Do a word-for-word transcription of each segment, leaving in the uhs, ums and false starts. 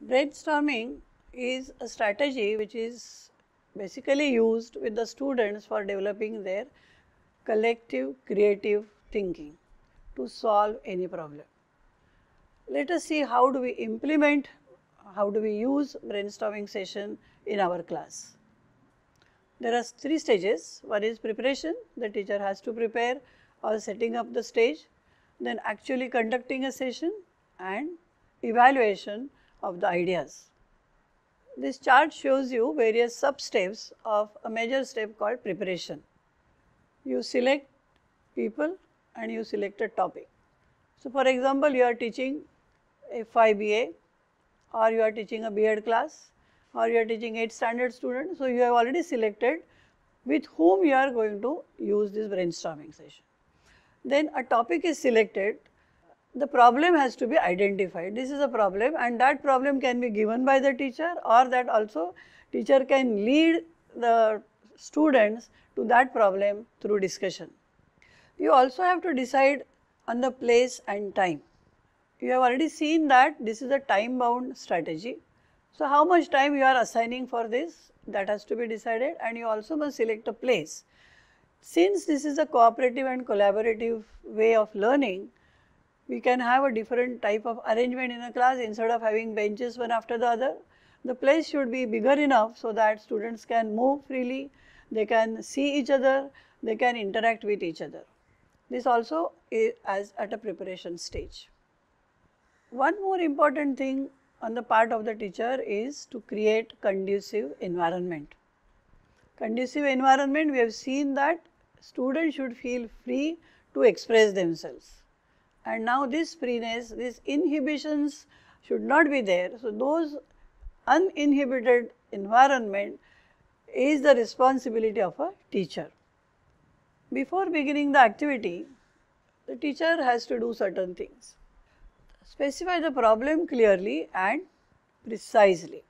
Brainstorming is a strategy which is basically used with the students for developing their collective creative thinking to solve any problem. Let us see how do we implement, how do we use brainstorming session in our class. There are three stages. One is preparation, the teacher has to prepare or setting up the stage, then actually conducting a session and evaluation of the ideas. This chart shows you various sub steps of a major step called preparation. You select people and you select a topic. So, for example, you are teaching a five B A or you are teaching a B Ed class or you are teaching eighth standard student. So, you have already selected with whom you are going to use this brainstorming session. Then a topic is selected. The problem has to be identified. This is a problem and that problem can be given by the teacher, or that also teacher can lead the students to that problem through discussion. You also have to decide on the place and time. You have already seen that this is a time bound strategy. So, how much time you are assigning for this, that has to be decided, and you also must select a place. Since this is a cooperative and collaborative way of learning, we can have a different type of arrangement in a class. Instead of having benches one after the other, the place should be bigger enough so that students can move freely, they can see each other, they can interact with each other. This also is as at a preparation stage. One more important thing on the part of the teacher is to create conducive environment. Conducive environment, we have seen that students should feel free to express themselves. And now this freeness, these inhibitions should not be there. So, those uninhibited environment is the responsibility of a teacher. Before beginning the activity, the teacher has to do certain things. Specify the problem clearly and precisely.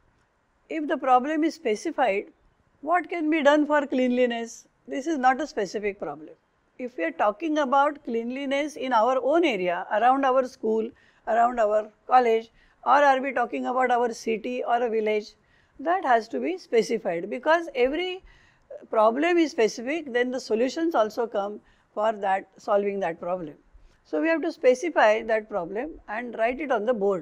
If the problem is specified, what can be done for cleanliness? This is not a specific problem. If we are talking about cleanliness in our own area, around our school, around our college, or are we talking about our city or a village, that has to be specified, because every problem is specific, then the solutions also come for that solving that problem. So, we have to specify that problem and write it on the board.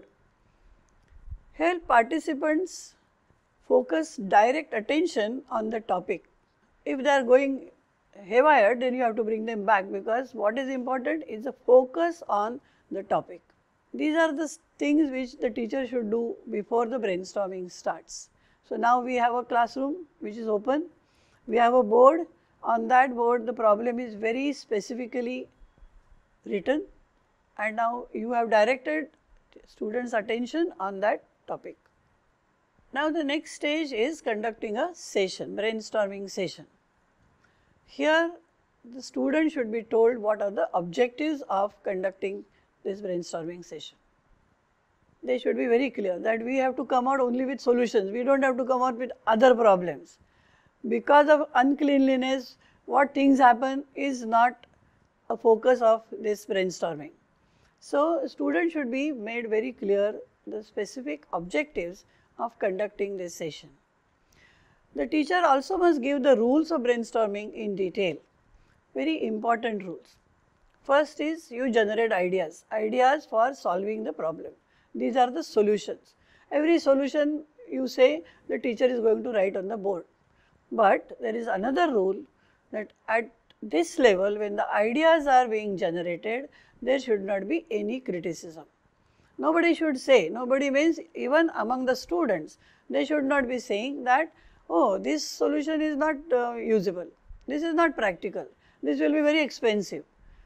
Help participants focus direct attention on the topic. If they are going haywire, then you have to bring them back, because what is important is the focus on the topic. These are the things which the teacher should do before the brainstorming starts. So, now we have a classroom which is open, we have a board. On that board the problem is very specifically written, and now you have directed students' attention on that topic. Now, the next stage is conducting a session, brainstorming session. Here the student should be told what are the objectives of conducting this brainstorming session. They should be very clear that we have to come out only with solutions, we do not have to come out with other problems. Because of uncleanliness, what things happen is not a focus of this brainstorming. So, students should be made very clear the specific objectives of conducting this session. The teacher also must give the rules of brainstorming in detail, very important rules. First is you generate ideas, ideas for solving the problem. These are the solutions. Every solution you say the teacher is going to write on the board. But there is another rule that at this level, when the ideas are being generated, there should not be any criticism. Nobody should say, nobody means even among the students, they should not be saying that, oh, this solution is not uh, usable, this is not practical, this will be very expensive.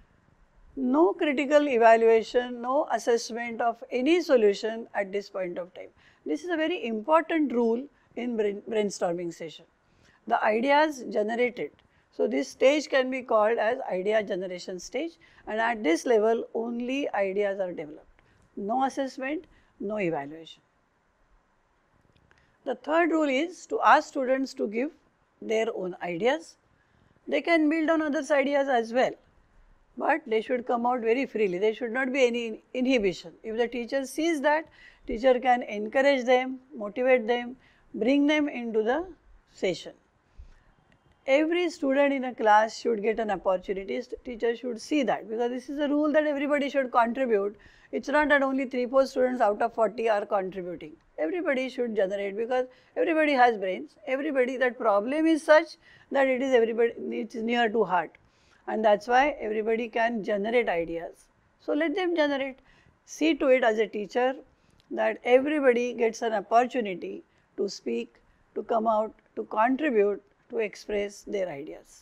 No critical evaluation, no assessment of any solution at this point of time. This is a very important rule in brain, brainstorming session. The ideas generated. So, this stage can be called as idea generation stage, and at this level only ideas are developed. No assessment, no evaluation. The third rule is to ask students to give their own ideas. They can build on others' ideas as well, but they should come out very freely. There should not be any inhibition. If the teacher sees that, teacher can encourage them, motivate them, bring them into the session. Every student in a class should get an opportunity. Teacher should see that, because this is a rule that everybody should contribute. It's not that only three, four students out of forty are contributing. Everybody should generate, because everybody has brains. Everybody, that problem is such that it is everybody, it's near to heart. And that's why everybody can generate ideas. So let them generate. See to it as a teacher that everybody gets an opportunity to speak, to come out, to contribute, to express their ideas.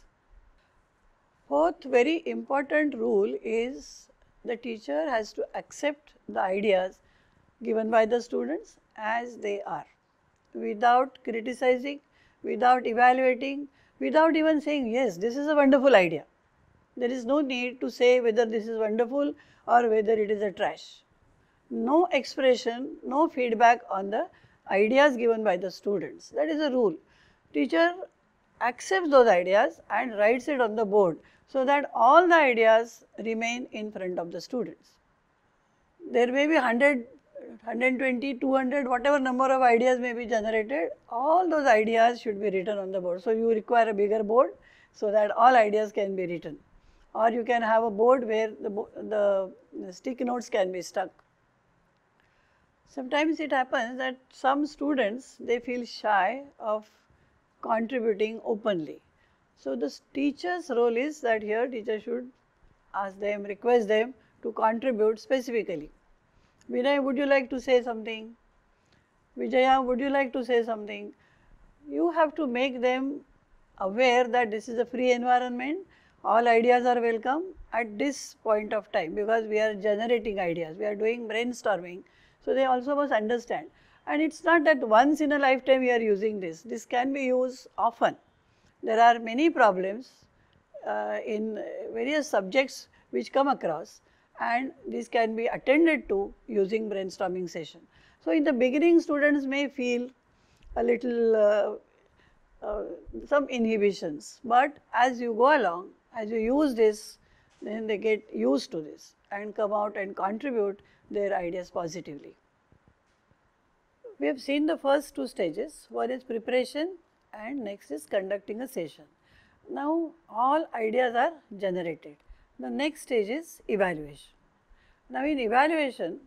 Fourth very important rule is the teacher has to accept the ideas given by the students as they are, without criticizing, without evaluating, without even saying, yes, this is a wonderful idea. There is no need to say whether this is wonderful or whether it is a trash. No expression, no feedback on the ideas given by the students. That is a rule. Teacher accepts those ideas and writes it on the board, so that all the ideas remain in front of the students. There may be one hundred, one hundred twenty, two hundred, whatever number of ideas may be generated, all those ideas should be written on the board. So you require a bigger board so that all ideas can be written. Or you can have a board where the, the, the sticky notes can be stuck. Sometimes it happens that some students, they feel shy of contributing openly. So the teacher's role is that here teacher should ask them, request them to contribute specifically. Vinay, would you like to say something? Vijaya, would you like to say something? You have to make them aware that this is a free environment, all ideas are welcome at this point of time, because we are generating ideas, we are doing brainstorming. So they also must understand. And it's not that once in a lifetime we are using this, this can be used often. There are many problems uh, in various subjects which come across, and this can be attended to using brainstorming session. So in the beginning, students may feel a little uh, uh, some inhibitions, but as you go along, as you use this, then they get used to this and come out and contribute their ideas positively. We have seen the first two stages. One is preparation and next is conducting a session. Now all ideas are generated. The next stage is evaluation. Now in evaluation,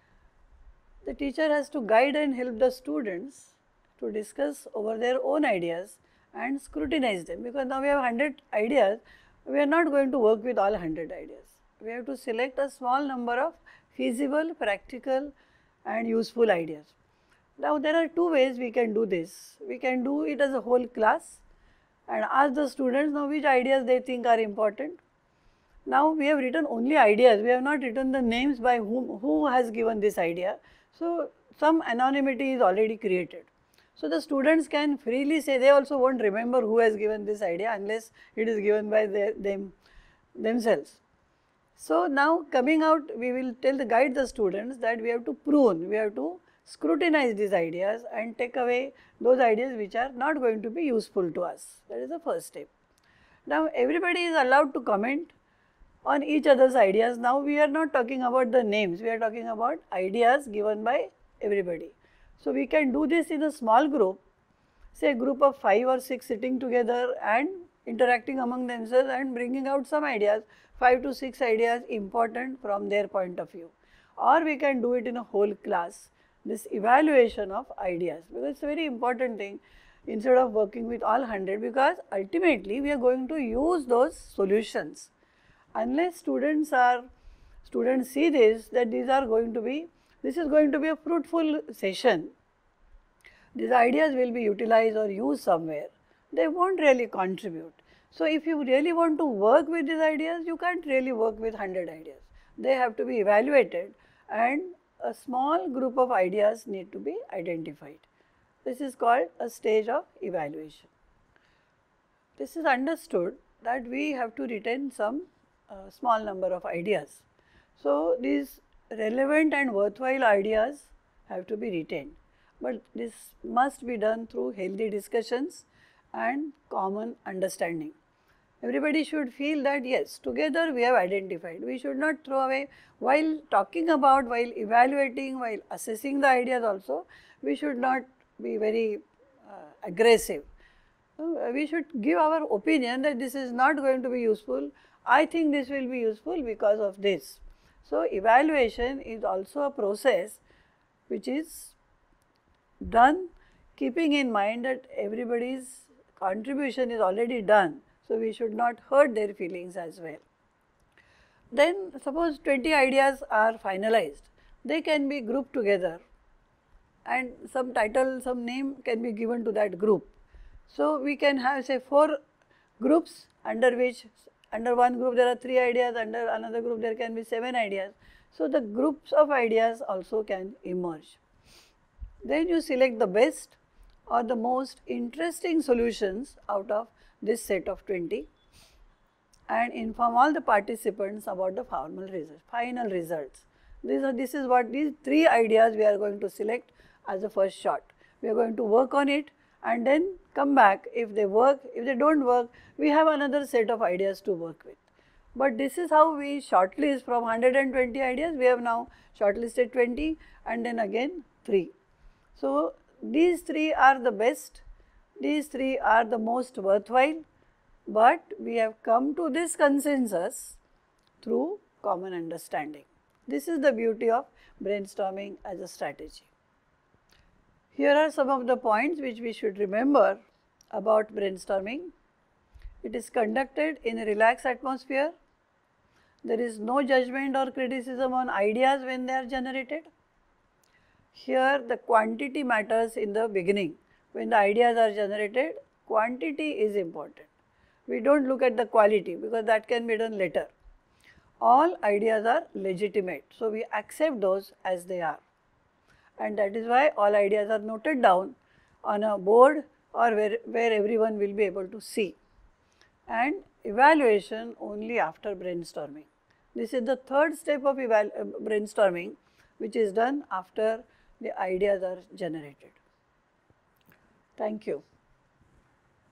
the teacher has to guide and help the students to discuss over their own ideas and scrutinize them, because now we have one hundred ideas, we are not going to work with all one hundred ideas. We have to select a small number of feasible, practical and useful ideas. Now there are two ways we can do this. We can do it as a whole class and ask the students now which ideas they think are important. Now we have written only ideas, we have not written the names by whom, who has given this idea. So some anonymity is already created. So the students can freely say, they also won't remember who has given this idea unless it is given by their, them themselves. So now coming out, we will tell the guide the students that we have to prune, we have to scrutinize these ideas and take away those ideas which are not going to be useful to us. That is the first step. Now everybody is allowed to comment on each other's ideas. Now we are not talking about the names, we are talking about ideas given by everybody. So we can do this in a small group, say a group of five or six sitting together and interacting among themselves and bringing out some ideas, five to six ideas important from their point of view. Or we can do it in a whole class, this evaluation of ideas, because it's a very important thing instead of working with all one hundred, because ultimately we are going to use those solutions. Unless students are, students see this, that these are going to be, this is going to be a fruitful session, these ideas will be utilized or used somewhere, they won't really contribute. So if you really want to work with these ideas, you can't really work with one hundred ideas. They have to be evaluated and a small group of ideas need to be identified. This is called a stage of evaluation. This is understood that we have to retain some uh, small number of ideas. So these relevant and worthwhile ideas have to be retained, but this must be done through healthy discussions and common understanding. Everybody should feel that yes, together we have identified. We should not throw away while talking about, while evaluating, while assessing the ideas also, we should not be very uh, aggressive. Uh, we should give our opinion that this is not going to be useful. I think this will be useful because of this. So, evaluation is also a process which is done keeping in mind that everybody's contribution is already done. So, we should not hurt their feelings as well. Then suppose twenty ideas are finalized, they can be grouped together and some title, some name can be given to that group. So, we can have say four groups under which under one group there are three ideas, under another group there can be seven ideas. So, the groups of ideas also can emerge. Then you select the best or the most interesting solutions out of this set of twenty and inform all the participants about the formal results, final results. These are, this is what these three ideas we are going to select as a first shot. We are going to work on it and then come back. If they work, if they don't work, we have another set of ideas to work with. But this is how we shortlist from one hundred twenty ideas. We have now shortlisted twenty and then again three. So, these three are the best, these three are the most worthwhile, but we have come to this consensus through common understanding. This is the beauty of brainstorming as a strategy. Here are some of the points which we should remember about brainstorming. It is conducted in a relaxed atmosphere. There is no judgment or criticism on ideas when they are generated. Here the quantity matters in the beginning. When the ideas are generated, quantity is important. We do not look at the quality because that can be done later. All ideas are legitimate. So, we accept those as they are, and that is why all ideas are noted down on a board or where, where everyone will be able to see, and evaluation only after brainstorming. This is the third step of eval uh, brainstorming, which is done after the ideas are generated. Thank you.